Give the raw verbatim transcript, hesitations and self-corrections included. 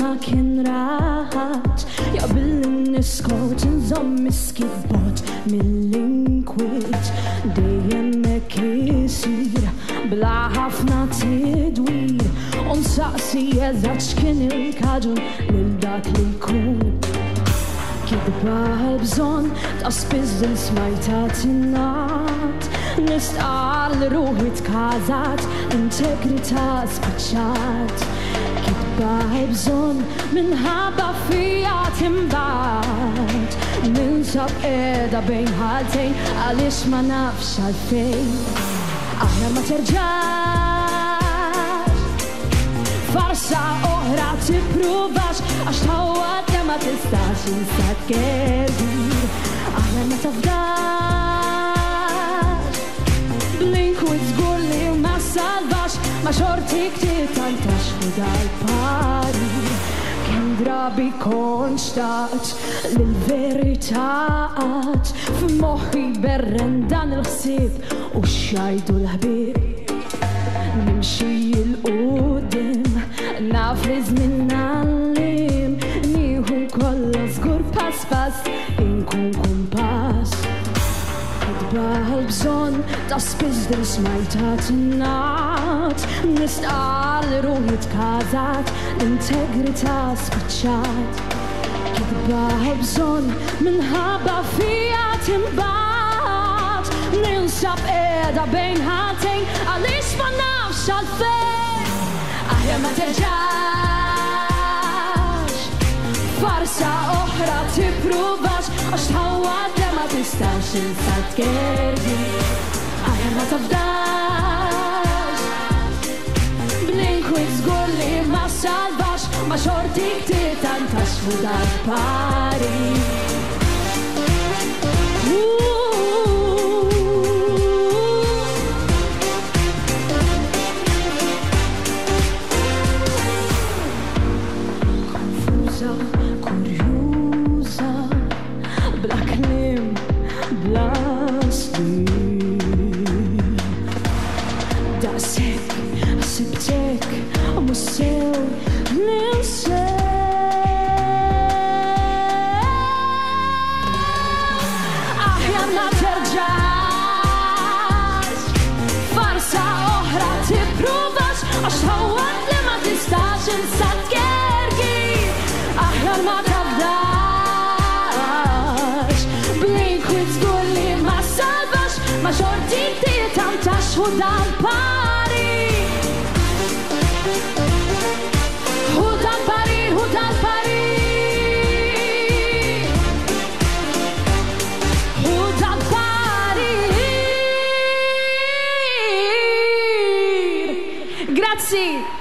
ma kien raħat jaqbil niskot nżomm miskibot mill-inkwit dejjem mek isir bla ħafna tidwir unsaqsi eżatt x'kien il-kaġun lil dak li jkun kidba l-bżonn ta' spiżżel smajta tingħad nistqar li ruħi tkazat integrità spiċċat kidba l-bżonn minħabba fija timbagħad ninsab qiegħda bejn ħaltejn għaliex ma nafx għalfejn aħjar ma terġax farsa oħra tippruvax għax tgħawad li ma tistax insab kebir aħjar ma tafdax bl-inkwit żgur li ma salvax ma xorti ktitantax u dal-pari kien drabi kont xtaqt lill-verità qatt f'moħħi berren dan il-ħsieb u x'jgħidu l-ħbieb nimxi l-qudiem naf li żmien għallim nieħu kollha żgur pass pass inkun kumpass kidba l-bżonn ta' spiżżel smajta tingħad nistqar li ruħi tkazat l-integrità spiċċat kidba l-bżonn minħabba fija timbagħad ninsab qiegħda bejn ħaltejn għaliex ma nafx għalfejn aħjar ma terġax farsa oħra tippruvax għax tgħawad li ma tistax insab tkerdi aħjar ma tafdax bl-inkwit żgur li ma salvax ma xorti ktitantax fuq dal-pari kurjuża bla kliem bla stil daqshekk sibtek mhux sew ninsek aħjar ma terġax farsa oħra tippruvax għax tgħawad li ma tistax insab tkergi aħjar ma tafdax bl-inkwit żgur li ma salvax ma xorti ktitantax u dal-pari u dal-pari u dal-pari u dal-pari Grazzi